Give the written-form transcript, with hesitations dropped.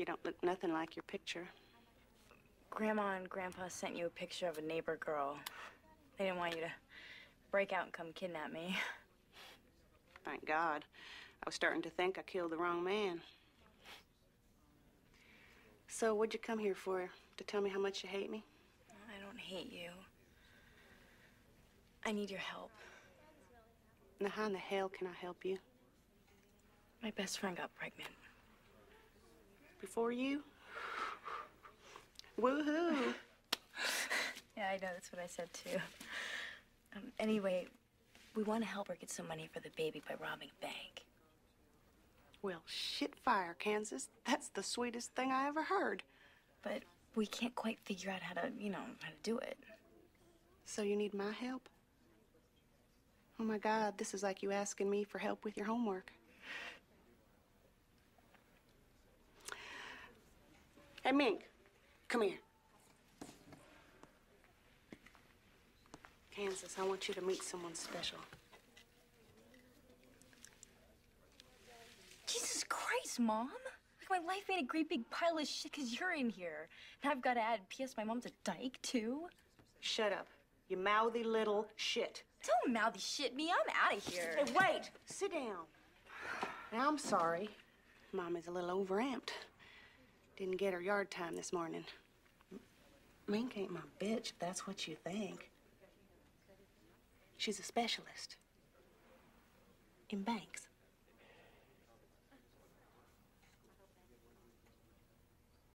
You don't look nothing like your picture. Grandma and Grandpa sent you a picture of a neighbor girl. They didn't want you to break out and come kidnap me. Thank God. I was starting to think I killed the wrong man. So what'd you come here for? To tell me how much you hate me? I don't hate you. I need your help. Now, how in the hell can I help you? My best friend got pregnant. Before you? Woohoo! Yeah, I know, that's what I said too. Anyway, we want to help her get some money for the baby by robbing a bank. Well, Shitfire Kansas, that's the sweetest thing I ever heard. But we can't quite figure out how to do it. So you need my help? Oh my God, this is like you asking me for help with your homework. Hey, Mink, come here. Kansas, I want you to meet someone special. Jesus Christ, Mom. Like, my life made a great big pile of shit because you're in here. And I've got to add, P.S. my mom's a dyke, too. Shut up, you mouthy little shit. Don't mouthy shit me. I'm out of here. Hey, wait! Sit down. Now, I'm sorry. Mommy's a little overamped. Didn't get her yard time this morning. Mink ain't my bitch, if that's what you think. She's a specialist in banks.